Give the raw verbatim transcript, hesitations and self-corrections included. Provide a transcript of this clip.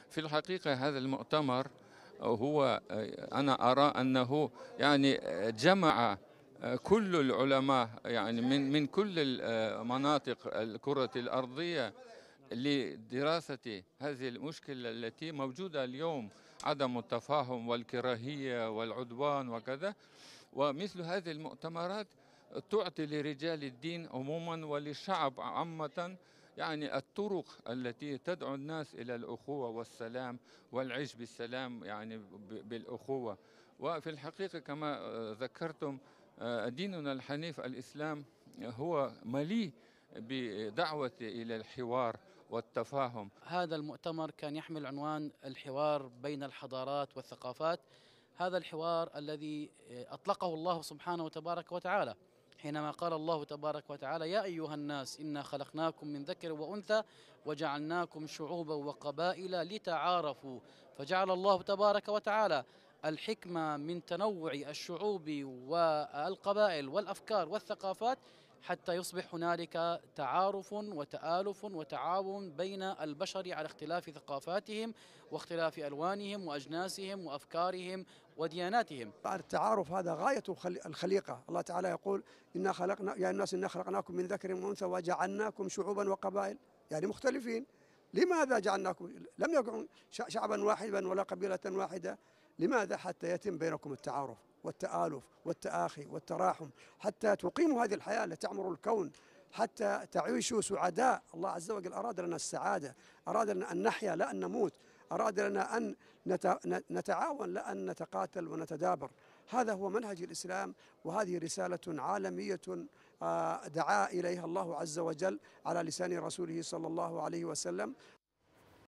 في الحقيقة هذا المؤتمر هو أنا أرى أنه يعني جمع كل العلماء يعني من من كل المناطق الكرة الأرضية لدراسة هذه المشكلة التي موجودة اليوم، عدم التفاهم والكراهية والعدوان وكذا. ومثل هذه المؤتمرات تعطي لرجال الدين عموما وللشعب عامة يعني الطرق التي تدعو الناس إلى الأخوة والسلام والعيش بالسلام يعني بالأخوة. وفي الحقيقة كما ذكرتم ديننا الحنيف الإسلام هو مليء بدعوة إلى الحوار والتفاهم. هذا المؤتمر كان يحمل عنوان الحوار بين الحضارات والثقافات. هذا الحوار الذي أطلقه الله سبحانه وتبارك وتعالى حينما قال الله تبارك وتعالى: يا أيها الناس إنا خلقناكم من ذكر وأنثى وجعلناكم شعوبا وقبائل لتعارفوا. فجعل الله تبارك وتعالى الحكمة من تنوع الشعوب والقبائل والأفكار والثقافات حتى يصبح هنالك تعارف وتآلف وتعاون بين البشر على اختلاف ثقافاتهم واختلاف ألوانهم وأجناسهم وأفكارهم ودياناتهم. التعارف هذا غاية الخليقة. الله تعالى يقول: إنا خلقنا يا الناس إنا خلقناكم من ذكر وأنثى وجعلناكم شعوبا وقبائل، يعني مختلفين. لماذا جعلناكم؟ لم يكن شعبا واحدا ولا قبيلة واحدة. لماذا؟ حتى يتم بينكم التعارف والتآلف والتآخي والتراحم، حتى تقيموا هذه الحياة التي تعمر الكون، حتى تعيشوا سعداء. الله عز وجل أراد لنا السعادة، أراد لنا أن نحيا لا أن نموت، أراد لنا أن نتعاون لا أن نتقاتل ونتدابر. هذا هو منهج الإسلام، وهذه رسالة عالمية دعا إليها الله عز وجل على لسان رسوله صلى الله عليه وسلم.